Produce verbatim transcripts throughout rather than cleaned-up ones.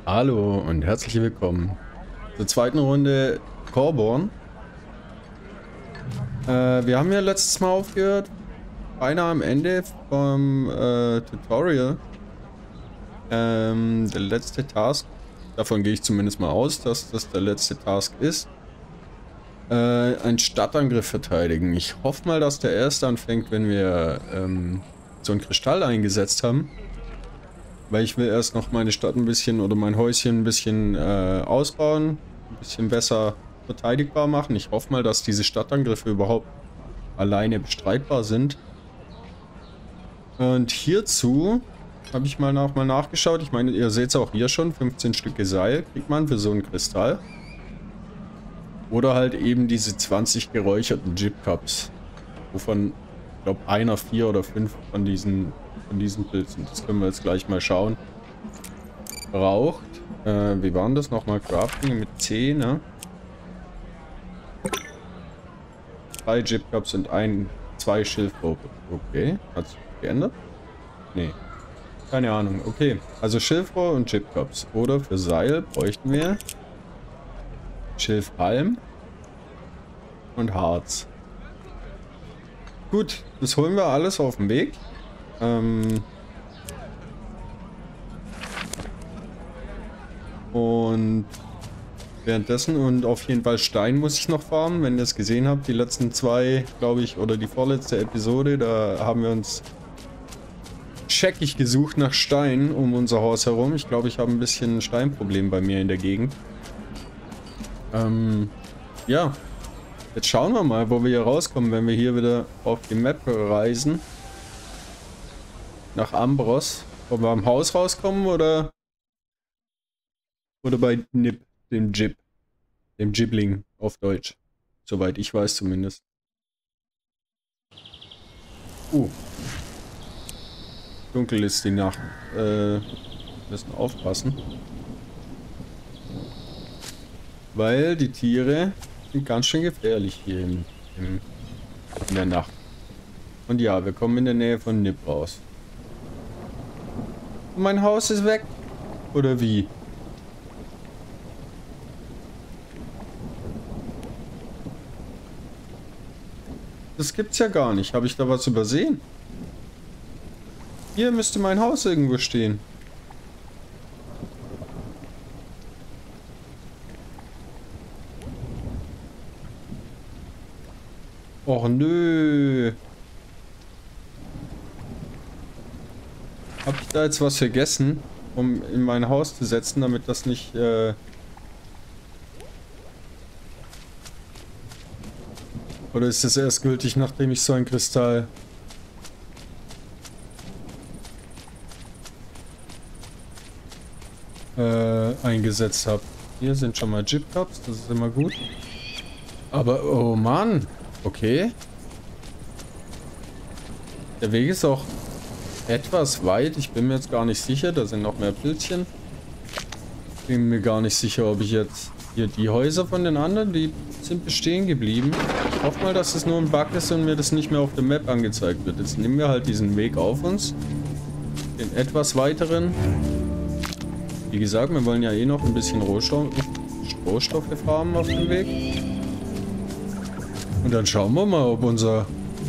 Hallo und herzlich willkommen zur zweiten Runde Corborn. Äh, wir haben ja letztes Mal aufgehört, beinahe am Ende vom äh, Tutorial. Ähm, der letzte Task, davon gehe ich zumindest mal aus, dass das der letzte Task ist. Äh, einen Stadtangriff verteidigen. Ich hoffe mal, dass der erste anfängt, wenn wir ähm, so einen Kristall eingesetzt haben. Weil ich will erst noch meine Stadt ein bisschen oder mein Häuschen ein bisschen äh, ausbauen. Ein bisschen besser verteidigbar machen. Ich hoffe mal, dass diese Stadtangriffe überhaupt alleine bestreitbar sind. Und hierzu habe ich mal, nach, mal nachgeschaut. Ich meine, ihr seht es auch hier schon. fünfzehn Stücke Seil kriegt man für so einen Kristall. Oder halt eben diese zwanzig geräucherten Gyp-Cups. Wovon, ich glaube, einer, vier oder fünf von diesen... von diesen Pilzen. Das können wir jetzt gleich mal schauen. Braucht. Äh, wie waren das nochmal? Crafting mit C, ne? Drei Gyp-Cups und ein, zwei Schilfrohre. Okay. Hat sich geändert? Nee. Keine Ahnung. Okay. Also Schilfrohr und Gyp-Cups. Oder für Seil bräuchten wir Schilfhalm und Harz. Gut. Das holen wir alles auf den Weg. Ähm und währenddessen und auf jeden Fall Stein muss ich noch farmen, wenn ihr es gesehen habt. Die letzten zwei, glaube ich, oder die vorletzte Episode, da haben wir uns scheckig gesucht nach Stein um unser Haus herum. Ich glaube, ich habe ein bisschen ein Steinproblem bei mir in der Gegend. Ähm, ja, jetzt schauen wir mal, wo wir hier rauskommen, wenn wir hier wieder auf die Map reisen. Nach Ambros. Ob wir am Haus rauskommen oder oder bei Nip, dem Gyp. Dem Gypling auf Deutsch. Soweit ich weiß zumindest. Uh. Dunkel ist die Nacht. Äh, müssen aufpassen. Weil die Tiere sind ganz schön gefährlich hier im, im, in der Nacht. Und ja, wir kommen in der Nähe von Nip raus. Mein Haus ist weg. Oder wie? Das gibt's ja gar nicht. Habe ich da was übersehen? Hier müsste mein Haus irgendwo stehen. Och nö. Habe ich da jetzt was vergessen, um in mein Haus zu setzen, damit das nicht... Äh Oder ist das erst gültig, nachdem ich so einen Kristall... Äh, eingesetzt habe. Hier sind schon mal Gyp-Cups, das ist immer gut. Aber, oh Mann, okay. Der Weg ist auch etwas weit, ich bin mir jetzt gar nicht sicher, da sind noch mehr Pilzchen. Bin mir gar nicht sicher, ob ich jetzt hier die Häuser von den anderen, die sind bestehen geblieben. Ich hoffe mal, dass es nur ein Bug ist und mir das nicht mehr auf der Map angezeigt wird. Jetzt nehmen wir halt diesen Weg auf uns. Den etwas weiteren. Wie gesagt, wir wollen ja eh noch ein bisschen Rohstoff, Rohstoffe farmen auf dem Weg. Und dann schauen wir mal, ob unser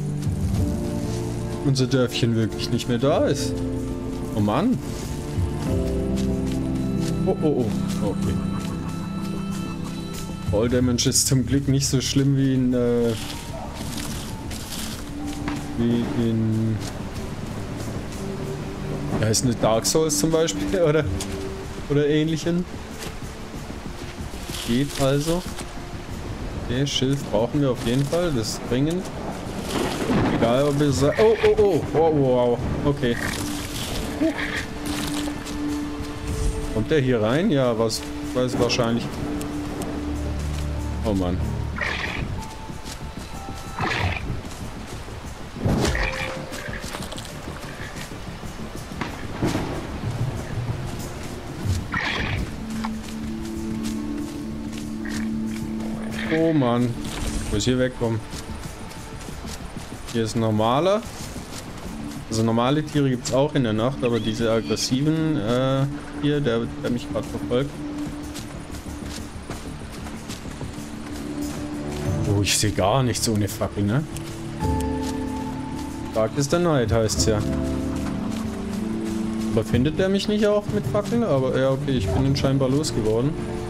unser Dörfchen wirklich nicht mehr da ist. Oh Mann. Oh, oh, oh. Okay. Fall Damage ist zum Glück nicht so schlimm wie in, äh, wie in, wie heißt eine Dark Souls zum Beispiel, oder, oder ähnlichen. Geht also. Okay, Schilf brauchen wir auf jeden Fall, das ist dringend. Egal, ob wir sagen. Oh, oh, oh, wow, wow, okay. Uh. Kommt der hier rein? Ja, was weiß wahrscheinlich. Oh Mann. Oh Mann. Ich muss hier wegkommen. Hier ist ein normaler. Also normale Tiere gibt es auch in der Nacht, aber diese aggressiven äh, hier, der, der mich gerade verfolgt. Oh, ich sehe gar nichts ohne Fackel, ne? Tag ist der Neid, heißt es ja. Aber findet der mich nicht auch mit Fackeln? Aber ja, okay, ich bin ihn scheinbar losgeworden.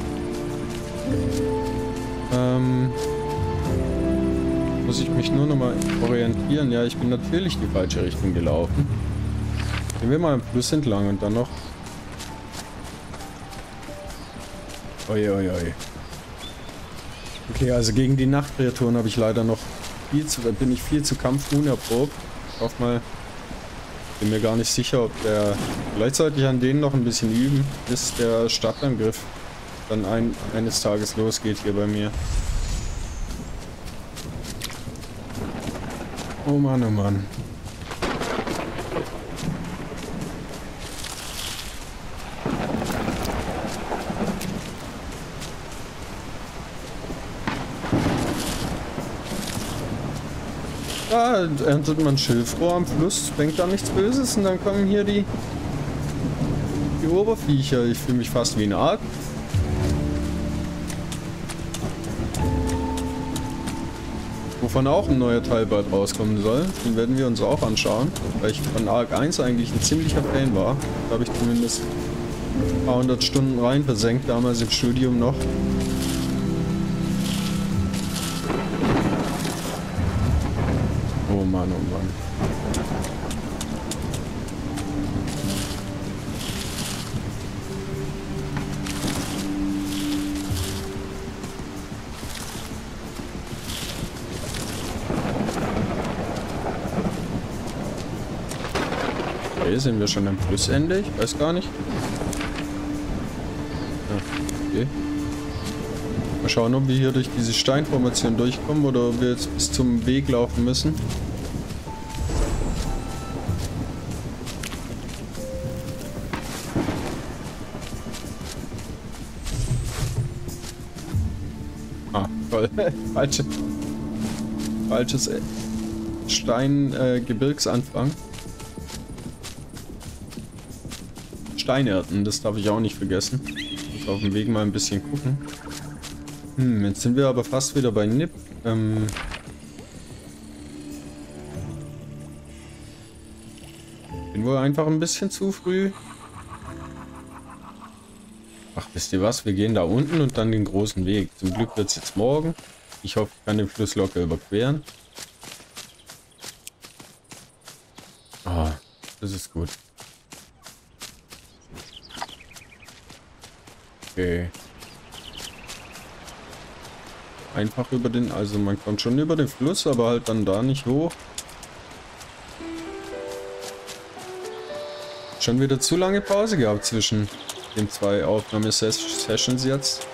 Ähm... Muss ich mich nur noch mal orientieren. Ja, ich bin natürlich die falsche Richtung gelaufen. Gehen wir mal am Fluss entlang und dann noch... Oi, oi, oi. Okay, also gegen die Nachtkreaturen habe ich leider noch viel zu... bin ich viel zu kampfunerprobt. Ich hoffe mal... Bin mir gar nicht sicher, ob der... Vielleicht sollte ich an denen noch ein bisschen üben, bis der Stadtangriff dann ein, eines Tages losgeht hier bei mir. Oh Mann, oh Mann. Da erntet man Schilfrohr am Fluss, denkt da nichts Böses und dann kommen hier die, die Oberviecher. Ich fühle mich fast wie ein Ark. Wovon auch ein neuer Teil bald rauskommen soll. Den werden wir uns auch anschauen, weil ich von Ark eins eigentlich ein ziemlicher Fan war. Da habe ich zumindest ein paar hundert Stunden rein versenkt, damals im Studium noch. Oh Mann, oh Mann. Okay, sind wir schon am Flussende? Ich weiß gar nicht. Ja, okay. Mal schauen, ob wir hier durch diese Steinformation durchkommen oder ob wir jetzt bis zum Weg laufen müssen. Ah, toll. Falsche, falsches Stein-Gebirgsanfang. Äh, Steinernten, das darf ich auch nicht vergessen. Ich muss auf dem Weg mal ein bisschen gucken. Hm, jetzt sind wir aber fast wieder bei Nip. Ähm bin wohl einfach ein bisschen zu früh. Ach, wisst ihr was? Wir gehen da unten und dann den großen Weg. Zum Glück wird es jetzt morgen. Ich hoffe, ich kann den Fluss locker überqueren. Ah, das ist gut. Okay. Einfach über den, also man kommt schon über den Fluss, aber halt dann da nicht hoch. Schon wieder zu lange Pause gehabt zwischen den zwei Aufnahmesessions jetzt.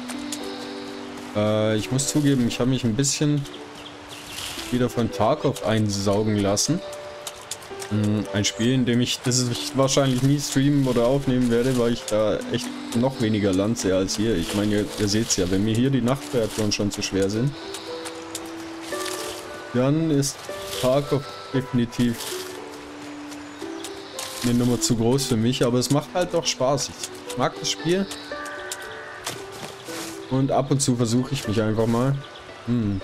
Äh, ich muss zugeben, ich habe mich ein bisschen wieder von Tarkov einsaugen lassen. Ein Spiel, in dem ich das ich wahrscheinlich nie streamen oder aufnehmen werde, weil ich da echt noch weniger Land sehe als hier. Ich meine, ihr, ihr seht es ja, wenn mir hier die Nachtkreaturen schon zu schwer sind, dann ist Tarkov definitiv eine Nummer zu groß für mich, aber es macht halt doch Spaß. Ich mag das Spiel und ab und zu versuche ich mich einfach mal hm,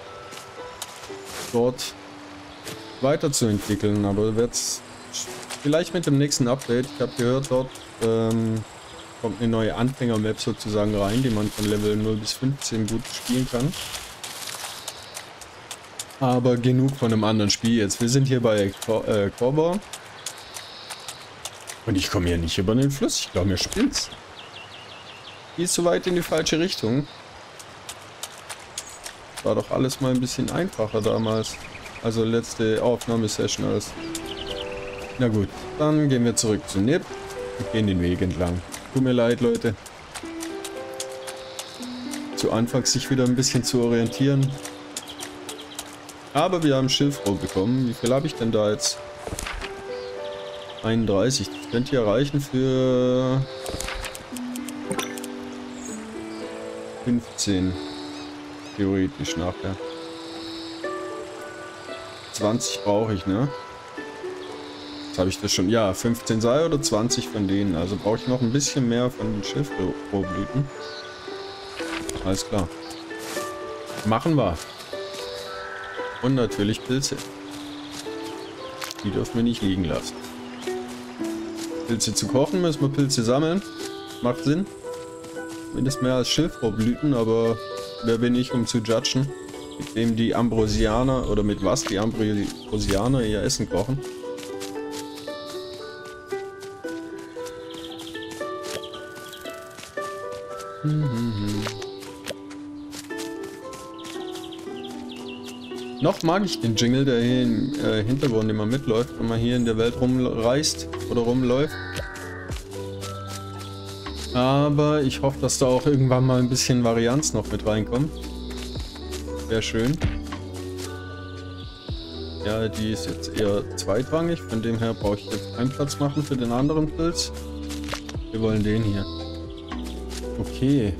dort weiterzuentwickeln, aber wird's vielleicht mit dem nächsten Update. Ich habe gehört, dort ähm, kommt eine neue Anfänger-Map sozusagen rein, die man von Level null bis fünfzehn gut spielen kann. Aber genug von einem anderen Spiel jetzt. Wir sind hier bei Kor äh, Korbor. Und ich komme hier nicht über den Fluss. Ich glaube, mir spinnt's. Viel zu weit in die falsche Richtung. War doch alles mal ein bisschen einfacher damals. Also letzte Aufnahmesession als. Na gut, dann gehen wir zurück zu Nip und gehen den Weg entlang. Tut mir leid, Leute. Zu Anfang sich wieder ein bisschen zu orientieren. Aber wir haben Schilfrohr bekommen. Wie viel habe ich denn da jetzt? einunddreißig. Das könnt ihr erreichen für fünfzehn. Theoretisch nachher. zwanzig brauche ich, ne? habe ich das schon? Ja, fünfzehn Seil oder zwanzig von denen. Also brauche ich noch ein bisschen mehr von den Schilfrohrblüten. Alles klar. Machen wir. Und natürlich Pilze. Die dürfen wir nicht liegen lassen. Pilze zu kochen, müssen wir Pilze sammeln. Macht Sinn. Mindestens mehr als Schilfrohrblüten, aber wer bin ich, um zu judgen, mit dem die Ambrosianer oder mit was die Ambrosianer ihr Essen kochen. Mhm. Noch mag ich den Jingle, der hier im äh, Hintergrund immer mitläuft, wenn man hier in der Welt rumreist oder rumläuft. Aber ich hoffe, dass da auch irgendwann mal ein bisschen Varianz noch mit reinkommt. Wäre schön. Ja, die ist jetzt eher zweitrangig, von dem her brauche ich jetzt keinen Platz machen für den anderen Pilz. Wir wollen den hier. Okay.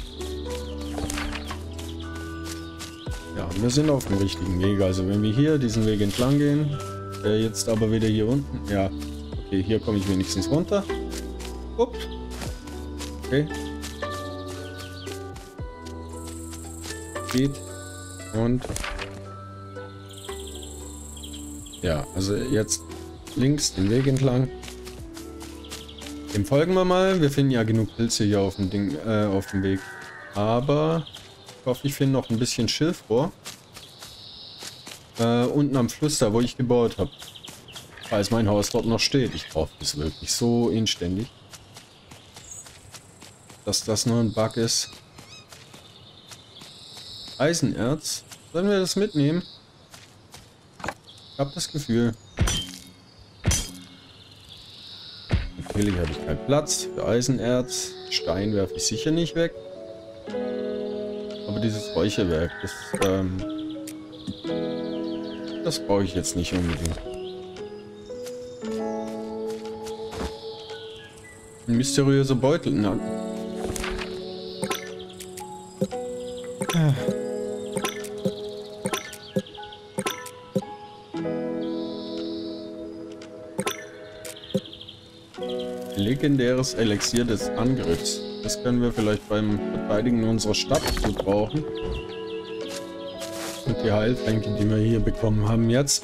Ja, wir sind auf dem richtigen Weg. Also wenn wir hier diesen Weg entlang gehen, der jetzt aber wieder hier unten. Ja, okay, hier komme ich wenigstens runter. Ups. Okay. Geht. Und. Ja, also jetzt links den Weg entlang. Dem folgen wir mal. Wir finden ja genug Pilze hier auf dem Ding, äh, auf dem Weg. Aber ich hoffe, ich finde noch ein bisschen Schilfrohr. Äh, unten am Fluss, da wo ich gebaut habe. Falls mein Haus dort noch steht. Ich brauche das wirklich so inständig. Dass das nur ein Bug ist. Eisenerz. Sollen wir das mitnehmen? Ich habe das Gefühl. Natürlich habe ich keinen Platz für Eisenerz. Stein werfe ich sicher nicht weg. Aber dieses Räucherwerk, das, ähm, das brauche ich jetzt nicht unbedingt. Ein mysteriöser Beutel. Na, legendäres Elixier des Angriffs. Das können wir vielleicht beim Verteidigen unserer Stadt gut brauchen. Und die Heiltränke, die wir hier bekommen haben jetzt.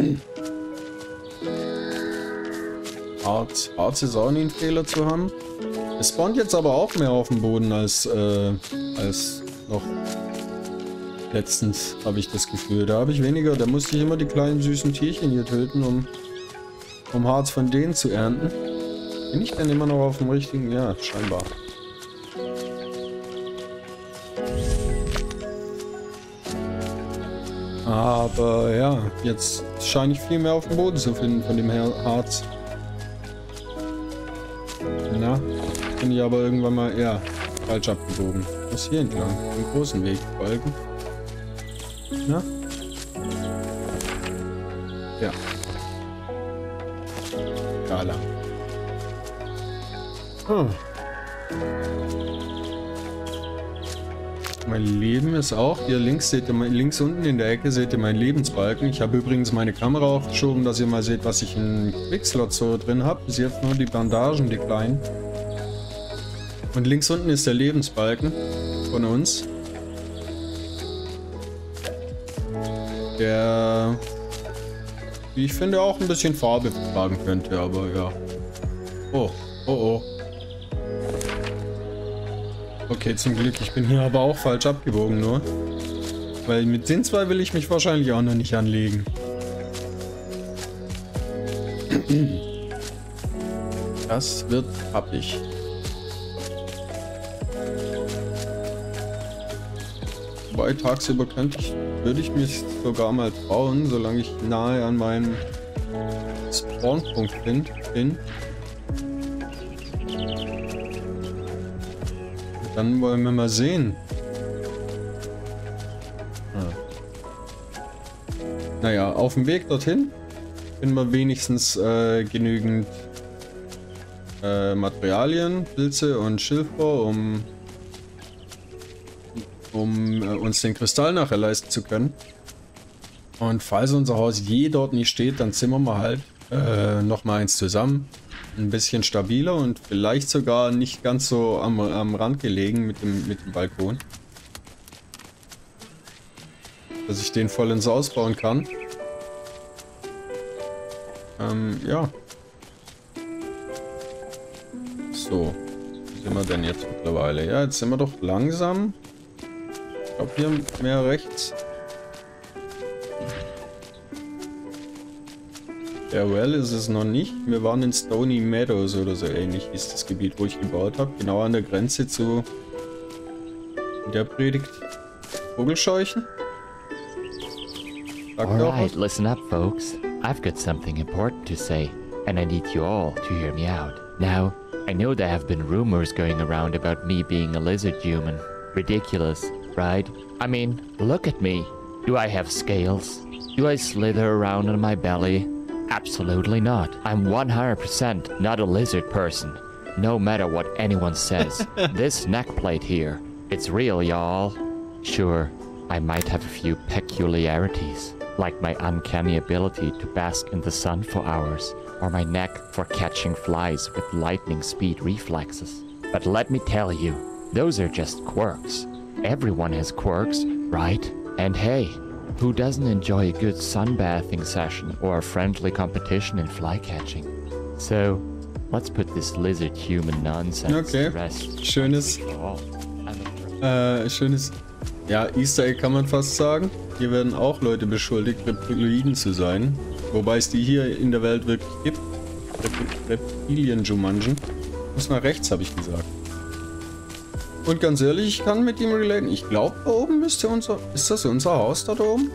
Harz. Harz ist auch nie ein Fehler zu haben. Es spawnt jetzt aber auch mehr auf dem Boden als, äh, als noch letztens, habe ich das Gefühl. Da habe ich weniger, da musste ich immer die kleinen süßen Tierchen hier töten, um, um Harz von denen zu ernten. Bin ich denn immer noch auf dem richtigen? Ja, scheinbar. Aber ja, jetzt scheine ich viel mehr auf dem Boden zu finden von dem Harz. Na, bin ich aber irgendwann mal, ja, falsch abgebogen. Ich muss hier entlang, den großen Weg folgen. Na? Ja. Da lang. Hm. Mein Leben ist auch, hier links seht ihr, links unten in der Ecke seht ihr meinen Lebensbalken. Ich habe übrigens meine Kamera aufgeschoben, dass ihr mal seht, was ich in Quickslot so drin habe. Bis jetzt nur die Bandagen, die kleinen. Und links unten ist der Lebensbalken von uns. Der, wie ich finde, auch ein bisschen Farbe tragen könnte, aber ja. Oh, oh, oh. Okay, zum Glück, ich bin hier aber auch falsch abgebogen nur. Weil mit den zwei will ich mich wahrscheinlich auch noch nicht anlegen. Das wird happig. Wobei tagsüber könnte ich, würde ich mich sogar mal trauen, solange ich nahe an meinem Spawnpunkt bin. bin. Dann wollen wir mal sehen. Ah. Naja, auf dem Weg dorthin finden wir wenigstens äh, genügend äh, Materialien, Pilze und Schilfrohr, um, um äh, uns den Kristall nachher leisten zu können. Und falls unser Haus je dort nicht steht, dann zimmern wir halt Äh, nochmal eins zusammen. Ein bisschen stabiler und vielleicht sogar nicht ganz so am, am Rand gelegen mit dem, mit dem Balkon. Dass ich den voll ins Haus bauen kann. Ähm, ja. So. Wie sind wir denn jetzt mittlerweile? Ja, jetzt sind wir doch langsam. Ich glaube hier mehr rechts. Farewell ist es noch nicht. Wir waren in Stony Meadows oder so ähnlich, ist das Gebiet, wo ich gebaut habe. Genau an der Grenze zu der Predigt. Vogelscheuchen. Alright, listen up, folks. I've got something important to say, and I need you all to hear me out. Now, I know there have been rumors going around about me being a lizard human. Ridiculous, right? I mean, look at me. Do I have scales? Do I slither around on my belly? Absolutely not. I'm one hundred percent not a lizard person. No matter what anyone says. This neck plate here, it's real, y'all. Sure, I might have a few peculiarities, like my uncanny ability to bask in the sun for hours, or my knack for catching flies with lightning speed reflexes. But let me tell you, those are just quirks. Everyone has quirks, right? And hey, who doesn't enjoy a good sunbathing session or a friendly competition in fly catching? So, let's put this lizard human nonsense okay. to rest. Schönes, äh, schönes, ja, Easter Egg kann man fast sagen. Hier werden auch Leute beschuldigt, Reptiloiden zu sein. Wobei es die hier in der Welt wirklich gibt. Reptilien-Jumanjen. Muss nach rechts, habe ich gesagt. Und ganz ehrlich, ich kann mit ihm relaten. Ich glaube, da oben müsste unser... Ist das unser Haus da oben?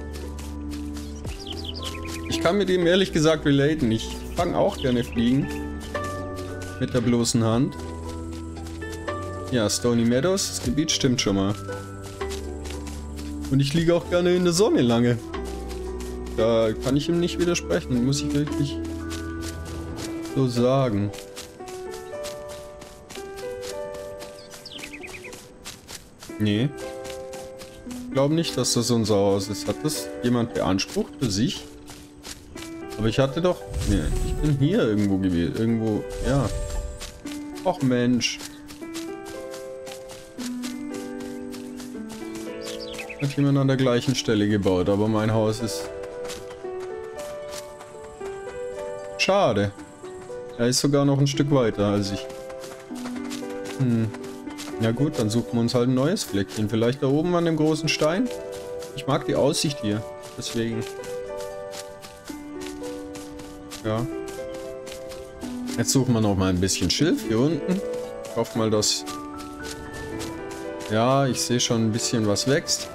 Ich kann mit ihm ehrlich gesagt relaten. Ich fange auch gerne Fliegen. Mit der bloßen Hand. Ja, Stony Meadows. Das Gebiet stimmt schon mal. Und ich liege auch gerne in der Sonne lange. Da kann ich ihm nicht widersprechen. Muss ich wirklich so sagen. Nee. Ich glaube nicht, dass das unser Haus ist. Hat das jemand beansprucht für sich? Aber ich hatte doch... Nee, ich bin hier irgendwo gewesen. Irgendwo... Ja. Och Mensch. Hat jemand an der gleichen Stelle gebaut, aber mein Haus ist... Schade. Er ist sogar noch ein Stück weiter als ich. Hm. Ja gut, dann suchen wir uns halt ein neues Fleckchen. Vielleicht da oben an dem großen Stein. Ich mag die Aussicht hier. Deswegen. Ja. Jetzt suchen wir noch mal ein bisschen Schilf hier unten. Ich hoffe mal, dass... Ja, ich sehe schon ein bisschen was wächst.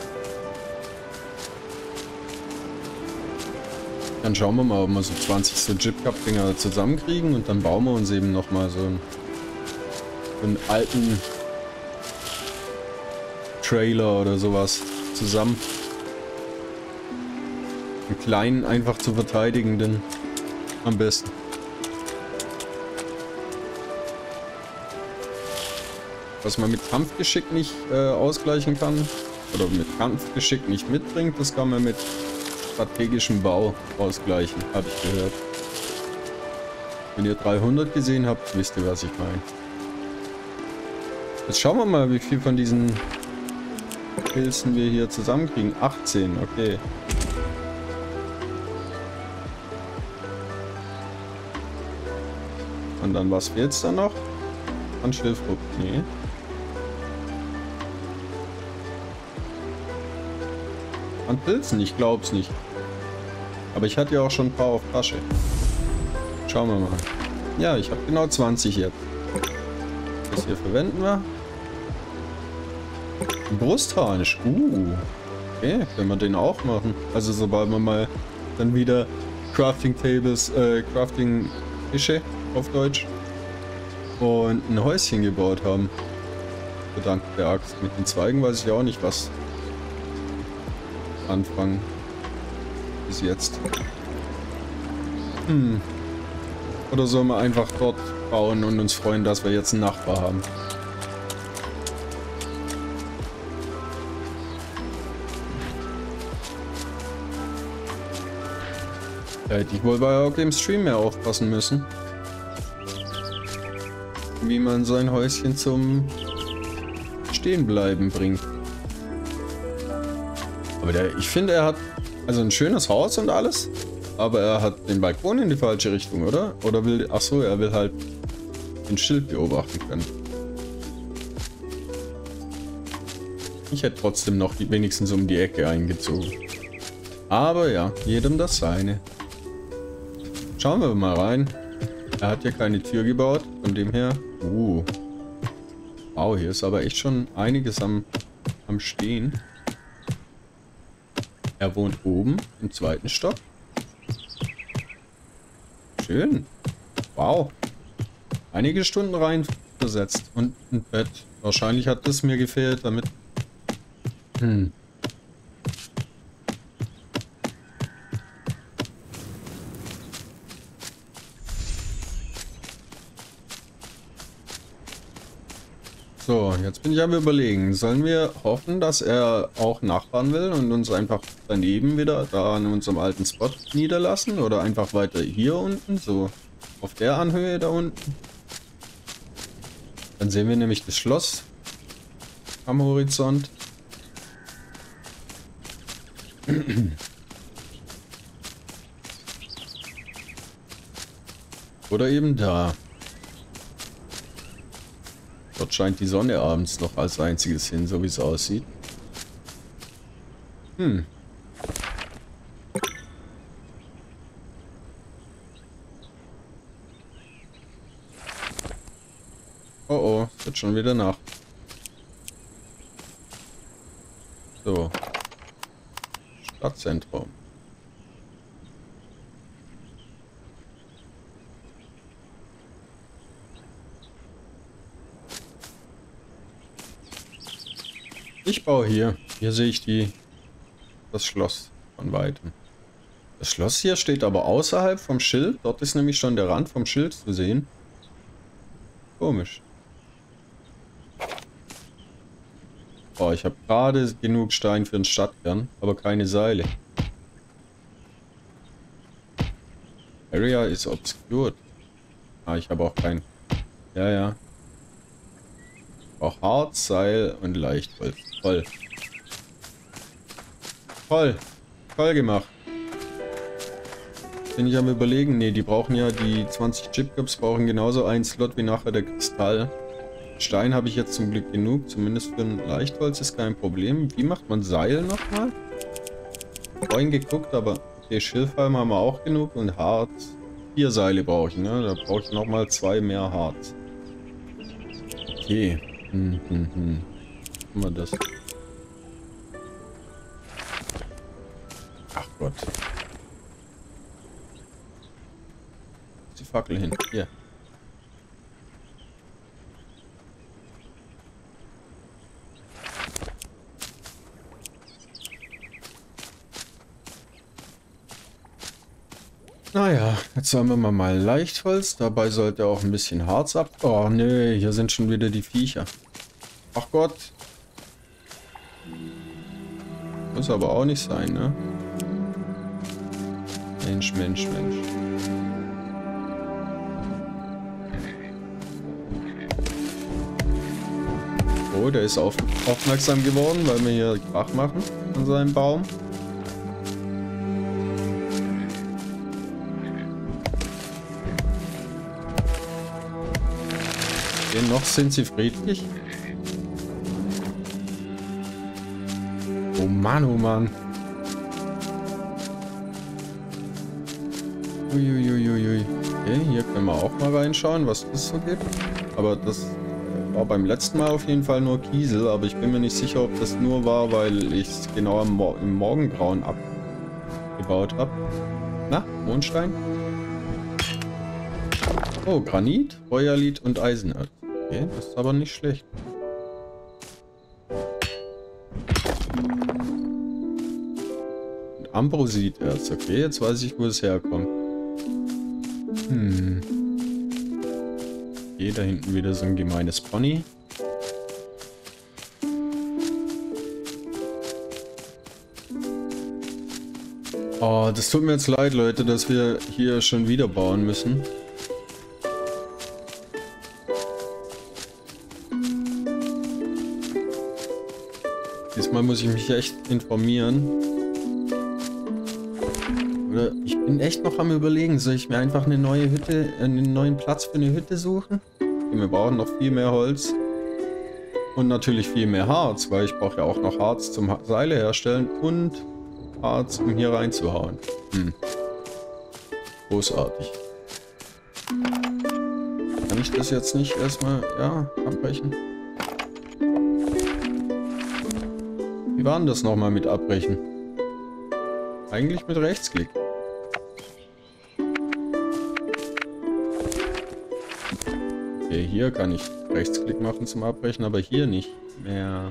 Dann schauen wir mal, ob wir so zwanzig so Jib-Cup-Dinger zusammenkriegen. Und dann bauen wir uns eben noch mal so einen, so einen alten Trailer oder sowas zusammen. Einen kleinen, einfach zu verteidigenden am besten. Was man mit Kampfgeschick nicht äh, ausgleichen kann, oder mit Kampfgeschick nicht mitbringt, das kann man mit strategischem Bau ausgleichen, habe ich gehört. Wenn ihr dreihundert gesehen habt, wisst ihr, was ich meine. Jetzt schauen wir mal, wie viel von diesen Pilzen wir hier zusammenkriegen. achtzehn, okay. Und dann, was fehlt's da noch? An Schilfrupp, nee. An Pilzen, ich glaub's nicht. Aber ich hatte ja auch schon ein paar auf Tasche. Schauen wir mal. Ja, ich habe genau zwanzig jetzt. Das hier verwenden wir. Brustharnisch. Uh. Okay, können wir den auch machen. Also sobald wir mal dann wieder Crafting Tables, äh, Crafting Tische auf Deutsch und ein Häuschen gebaut haben. Dank der Axt. Mit den Zweigen weiß ich auch nicht, was anfangen. Bis jetzt. Hm. Oder sollen wir einfach dort bauen und uns freuen, dass wir jetzt einen Nachbar haben? Da hätte ich wohl bei auch im Stream mehr aufpassen müssen. Wie man sein Häuschen zum Stehenbleiben bringt. Aber der, ich finde, er hat also ein schönes Haus und alles, aber er hat den Balkon in die falsche Richtung, oder? Oder will, ach so, er will halt den Schild beobachten können. Ich hätte trotzdem noch die, wenigstens um die Ecke eingezogen. Aber ja, jedem das seine. Schauen wir mal rein. Er hat hier keine Tür gebaut, von dem her. Uh. Wow, hier ist aber echt schon einiges am, am Stehen. Er wohnt oben im zweiten Stock. Schön. Wow. Einige Stunden rein versetzt. Und ein Bett. Wahrscheinlich hat das mir gefehlt, damit... Hm. So, jetzt bin ich am Überlegen. Sollen wir hoffen, dass er auch nachfahren will und uns einfach daneben wieder da an unserem alten Spot niederlassen? Oder einfach weiter hier unten, so auf der Anhöhe da unten? Dann sehen wir nämlich das Schloss am Horizont. Oder eben da. Dort scheint die Sonne abends noch als einziges hin, so wie es aussieht. Hm. Oh oh, es wird schon wieder Nacht. So. Stadtzentrum. Ich baue hier. Hier sehe ich die das Schloss von weitem. Das Schloss hier steht aber außerhalb vom Schild. Dort ist nämlich schon der Rand vom Schild zu sehen. Komisch. Oh, ich habe gerade genug Stein für den Stadtkern, aber keine Seile. Area is obscured. Ah, ich habe auch kein... Ja, ja. Auch Harz, Seil und Leichtholz. Toll. Toll. Toll gemacht. Bin ich am Überlegen. Ne, die brauchen ja, die zwanzig Chipcups brauchen genauso einen Slot wie nachher der Kristall. Stein habe ich jetzt zum Glück genug. Zumindest für ein Leichtholz ist kein Problem. Wie macht man Seil nochmal? Vorhin geguckt, aber okay, Schilfhalm haben wir auch genug und Harz. Vier Seile brauche ich, ne? Da brauche ich nochmal zwei mehr Harz. Okay. Hm, hm, hm. Machen wir das. Ach Gott. Ist die Fackel hin. Hier. Naja, jetzt sammeln wir mal Leichtholz. Dabei sollte auch ein bisschen Harz ab. Oh nee, hier sind schon wieder die Viecher. Ach Gott. Muss aber auch nicht sein, ne? Mensch, Mensch, Mensch. Oh, der ist auf, aufmerksam geworden, weil wir hier Krach machen an seinem Baum. Okay, noch sind sie friedlich. Oh Mann, oh Mann. Uiuiuiui. Okay, hier können wir auch mal reinschauen, was das so gibt. Aber das war beim letzten Mal auf jeden Fall nur Kiesel, aber ich bin mir nicht sicher, ob das nur war, weil ich es genau im, Mo im Morgengrauen abgebaut habe. Na, Mondstein? Oh, Granit, Feuerlit und Eisenerz. Okay, das ist aber nicht schlecht. Und Ambrositerz, okay, jetzt weiß ich, wo es herkommt. Hm. Okay, da hinten wieder so ein gemeines Pony. Oh, das tut mir jetzt leid, Leute, dass wir hier schon wieder bauen müssen. Diesmal muss ich mich echt informieren. Oder ich bin echt noch am Überlegen, soll ich mir einfach eine neue Hütte, einen neuen Platz für eine Hütte suchen? Wir brauchen noch viel mehr Holz. Und natürlich viel mehr Harz, weil ich brauche ja auch noch Harz zum Seile herstellen und Harz, um hier reinzuhauen. Hm. Großartig. Kann ich das jetzt nicht erstmal, ja, abbrechen? Wie war denn das nochmal mit abbrechen? Eigentlich mit Rechtsklick. Okay, hier kann ich Rechtsklick machen zum Abbrechen, aber hier nicht mehr.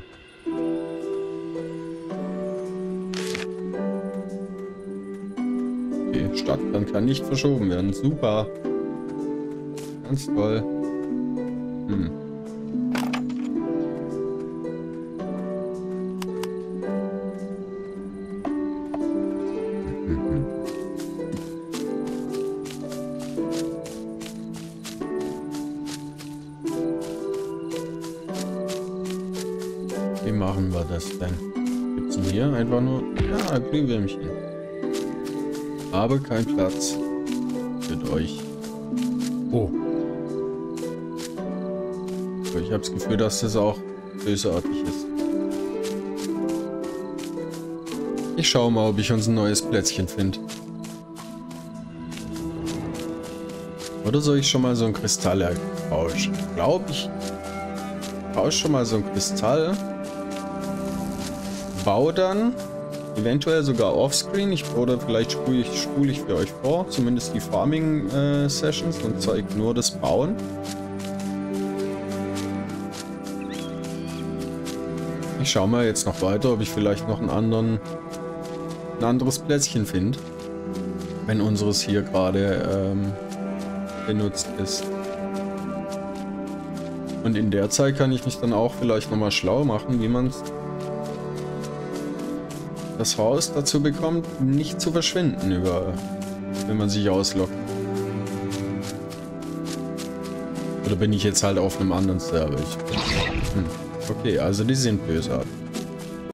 Okay, Stadtplan kann nicht verschoben werden. Super. Ganz toll. Hm. Wie machen wir das denn? Gibt's denn hier einfach nur... Ja, Glühwürmchen. Aber kein Platz für euch. Oh. Aber ich habe das Gefühl, dass das auch bösartig ist. Ich schaue mal, ob ich uns ein neues Plätzchen finde. Oder soll ich schon mal so ein Kristall ertauschen? Glaube ich. Tausche schon mal so ein Kristall. Bau dann eventuell sogar offscreen. Ich, oder vielleicht spule ich, spule ich für euch vor. Zumindest die Farming äh, Sessions und zeige nur das Bauen. Ich schaue mal jetzt noch weiter, ob ich vielleicht noch einen anderen, ein anderes Plätzchen finde. Wenn unseres hier gerade ähm, benutzt ist. Und in der Zeit kann ich mich dann auch vielleicht nochmal schlau machen, wie man das Haus dazu bekommt, nicht zu verschwinden, über, wenn man sich ausloggt. Oder bin ich jetzt halt auf einem anderen Server? Ich, hm. Okay, also die sind bösartig.